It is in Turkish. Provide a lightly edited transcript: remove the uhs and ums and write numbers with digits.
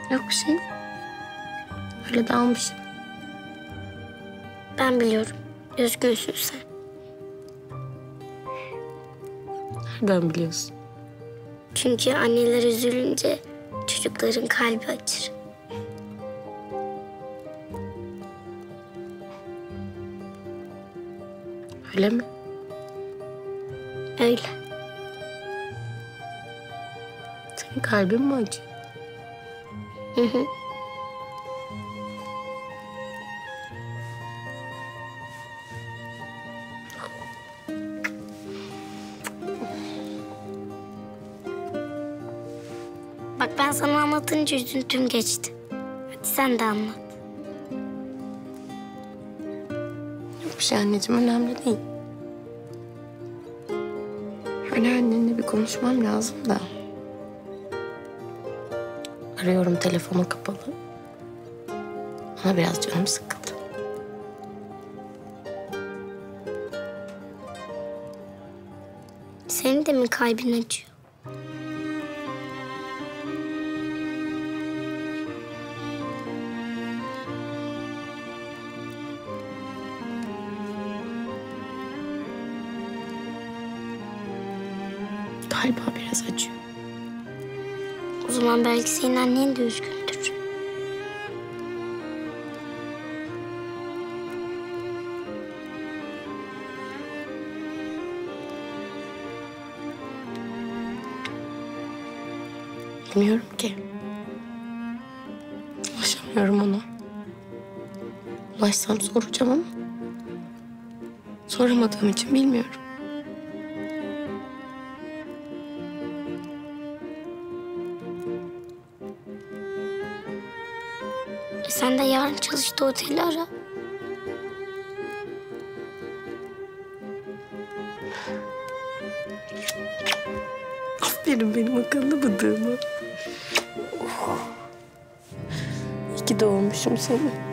Yok bir şey. Öyle dalmışım. Ben biliyorum. Üzgünsün sen. Nereden biliyorsun? Çünkü anneler üzülünce çocukların kalbi acır. Öyle mi? Öyle. Senin kalbin mi acıyor? Hı hı. Bak ben sana anlatınca üzüntüm geçti. Hadi sen de anlat. Yok bir şey anneciğim, önemli değil. Öyle annenle bir konuşmam lazım da. Arıyorum, telefonu kapalı. Ona biraz canım sıkıldı. Senin de mi kalbin acıyor? Galiba biraz acıyor. O zaman belki senin annen de üzgündür. Bilmiyorum ki. Ulaşamıyorum ona. Ulaşsam soracağım ama soramadığım için bilmiyorum. Sen de yarın çalıştığı oteli ara. Aferin benim akıllı bıdığıma. İyi ki doğurmuşum seni.